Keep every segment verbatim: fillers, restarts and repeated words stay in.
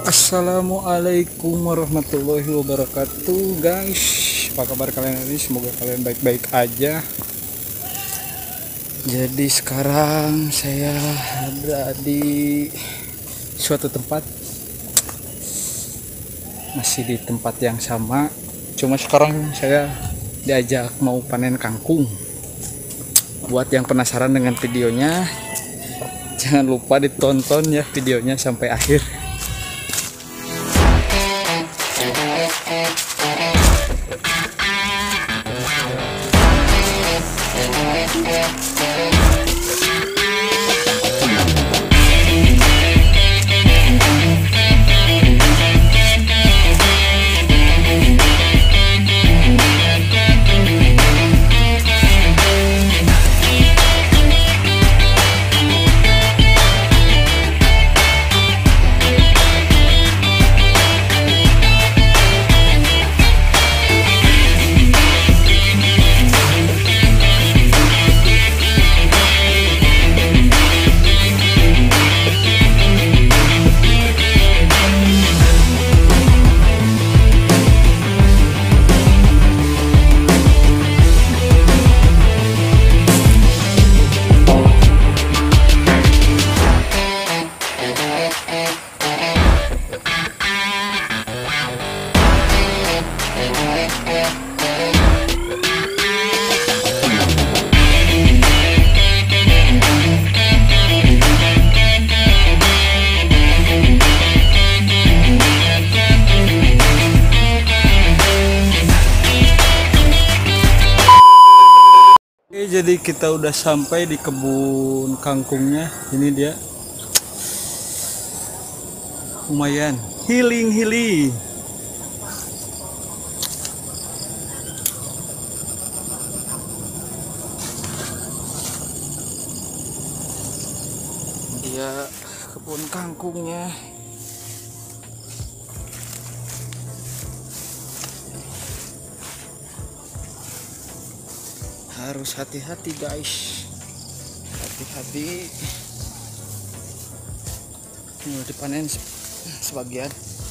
Assalamualaikum warahmatullahi wabarakatuh, guys. Apa kabar kalian ini? Semoga kalian baik-baik aja. Jadi sekarang saya ada di suatu tempat, masih di tempat yang sama, cuma sekarang saya diajak mau panen kangkung. Buat yang penasaran dengan videonya, jangan lupa ditonton ya videonya sampai akhir. Oke, jadi kita udah sampai di kebun kangkungnya. Ini dia, lumayan healing healing. Dia kebun kangkungnya. Harus hati-hati, guys, hati-hati. Ini udah dipanen sebagian.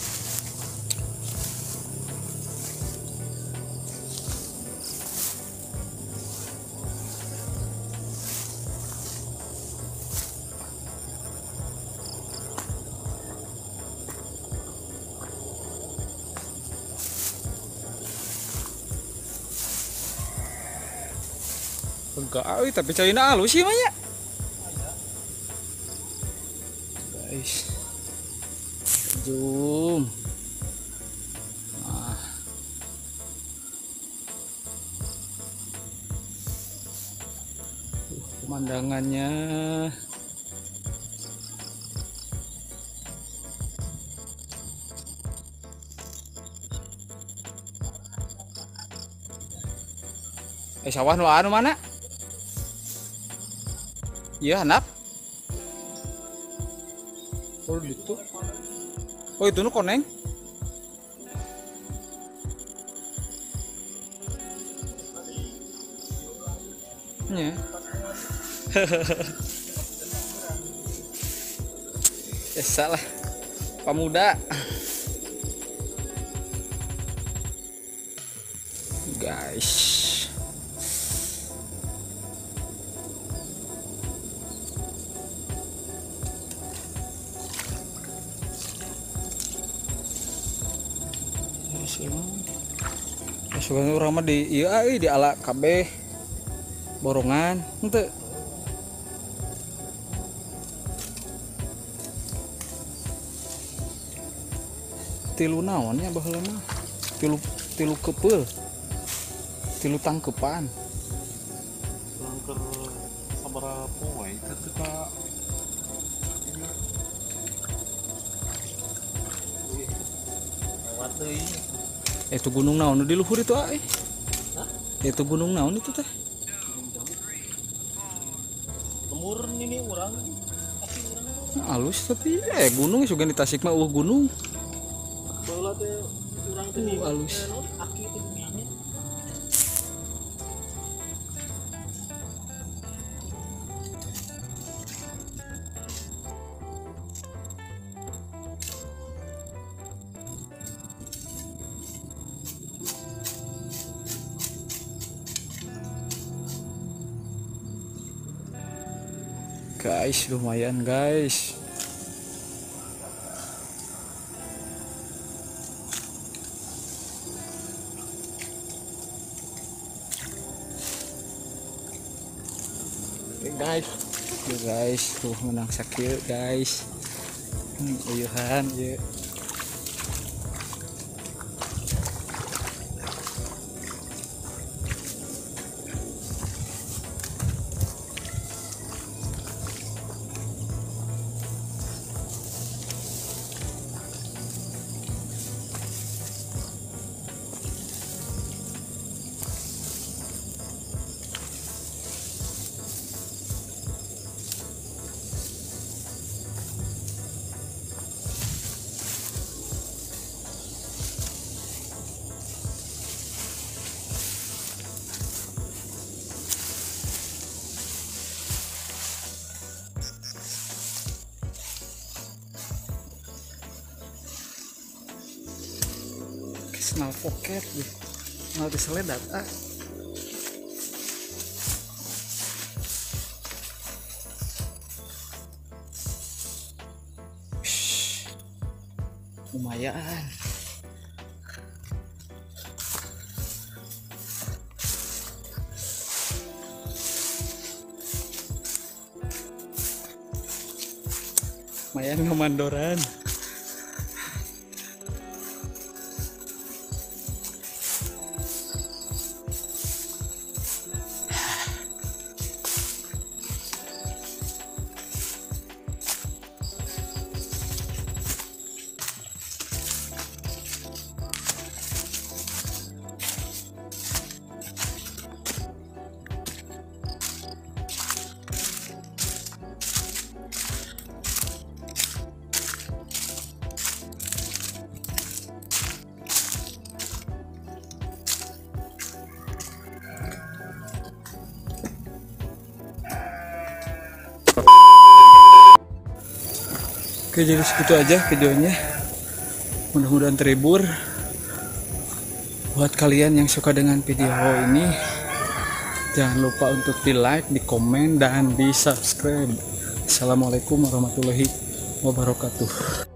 Enggak, tapi China halus sih banyak, guys. Zoom. Nah. Uh, pemandangannya. Eh, sawah nu anu mana? Iya, hanap. Oh, gitu. Oh, itu nu koneng. Ya. Ya salah. Pemuda. Guys. Sebenarnya orang mah di iya di ala K B borongan ente. Tilu naon ya baheula mah? Tilu tilu kepeul. Tilu tangkepan. Langker sabaraha poe ketika lewat deui. Itu gunung naon di luhur itu ai? Hah? Itu gunung naon itu teh? Temurun ini urang. Nah, halus tapi eh gunung juga di Tasik mah uh gunung. Baheula teh urang teh Uh, halus. aki teh dinya. guys, lumayan guys. Oke guys, tuh guys, tuh menang sakit guys. Hmm, uyuhan ya. Senal pocket deh, senal diseledat ah. Ush, lumayan. Lumayan ngemandoran. Oke, jadi segitu aja videonya. Mudah-mudahan terhibur. Buat kalian yang suka dengan video ini, jangan lupa untuk di like, di komen, dan di subscribe. Assalamualaikum warahmatullahi wabarakatuh.